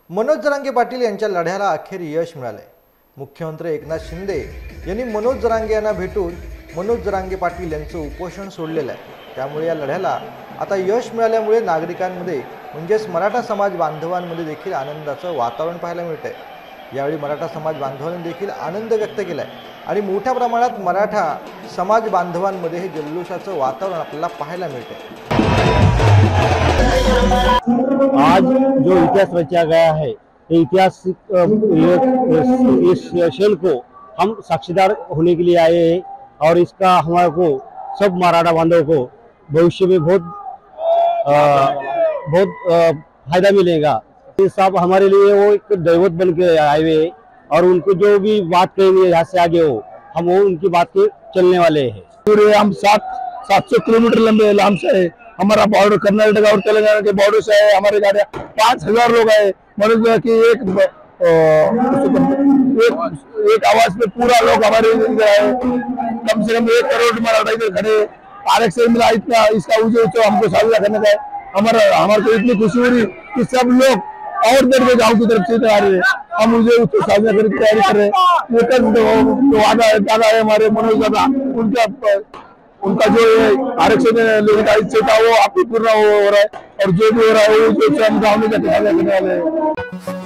मनोज जरांगे पाटील यांच्या लढ्याला अखेर यश मिळाले। मुख्यमंत्री एकनाथ शिंदे यांनी मनोज जरांगे यांना भेटून मनोज जरांगे पाटील यांचं उपोषण सोडलेलं आहे। त्यामुळे या लढ्याला आता यश मिळाल्यामुळे नागरिकांमध्ये म्हणजेच मराठा समाज बांधवांमध्ये देखील आनंदाचं वातावरण पाहायला मिळतंय। यावेळी मराठा समाज बांधवांनी देखील आनंद व्यक्त केलाय आणि मोठ्या प्रमाणात मराठा समाज बांधवांमध्ये हे जल्लोषाचं वातावरण आपल्याला पाहायला मिळतंय। आज जो इतिहास रचा गया है, इतिहास इस क्षण को हम साक्षीदार होने के लिए आए हैं और इसका हमारे को सब मराठा बांधवों को भविष्य में बहुत फायदा मिलेगा। साहब हमारे लिए वो एक दैवत बन के आए हुए हैं और उनको जो भी बात कहेंगे यहाँ से आगे हो हम वो उनकी बात के चलने वाले हैं। पूरे हम 700 किलोमीटर लंबे लाम से है, हमारा बॉर्डर कर्नाटक और तेलंगाना के बॉर्डर से है। हमारे गाड़ियाँ 5000 लोग आए। मनोज की एक आवाज पे पूरा लोग हमारे इधर आए। कम से कम 1 करोड़ मराठा इधर खड़े। आरक्षण मिला इतना, इसका उत्सव हमको साझा करने का है। हमारे को इतनी खुशी हो रही कि सब लोग और देर में गाँव की तरफ से आ रहे हैं। हम मुझे उसको साझा करने की तैयारी कर रहे हैं। जो दादा है हमारे मनोज दादा, उनका जो आरक्षण लेने का इच्छा था वो आप पूर्ण हो रहा है और जो भी हो रहा है वो हम गाँव में जाकर साझा करने वाले हैं।